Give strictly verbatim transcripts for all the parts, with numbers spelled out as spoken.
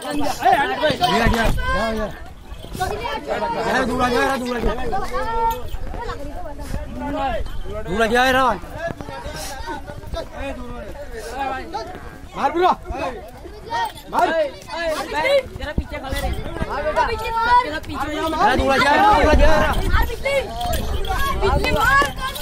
दूर गया है रावण मार पूरा मार जरा पीछे खड़े रे मार बेटा पीछे मार पीछे जरा दूर गया है दूर गया है मार पीछे पीछे मार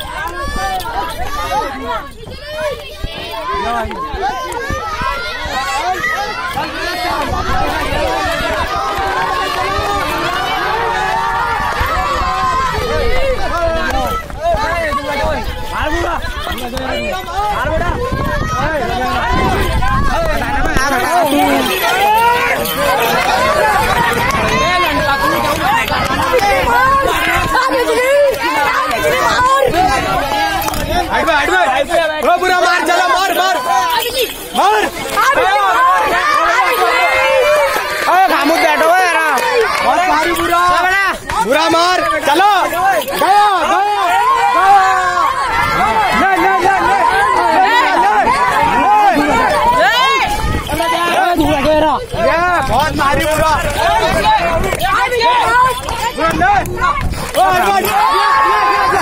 बुरा मार चला मार मार मार खामोश बैठो यार और मारी बुरा बुरा मार चलो गया गया बहुत मारी बुरा